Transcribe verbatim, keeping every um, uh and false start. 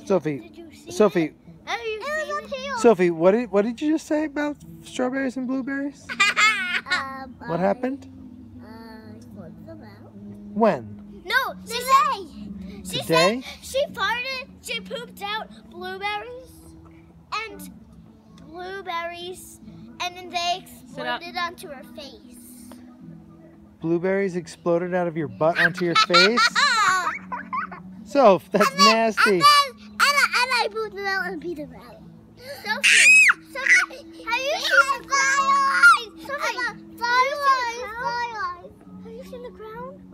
Sophie, Did you see Sophie, it? Have you seen it? Sophie, what did what did you just say about strawberries and blueberries? um, What happened? Uh, floated them out. When? No, she said. She Today? said she farted. She pooped out blueberries and blueberries, and then they exploded onto her face. Blueberries exploded out of your butt onto your face? Soph, that's and then, nasty. And, then, and, I, and I pooped it out and peed it out. Sophie, Sophie, have you seen the ground? Sophie, have you seen the ground? Have you seen the ground?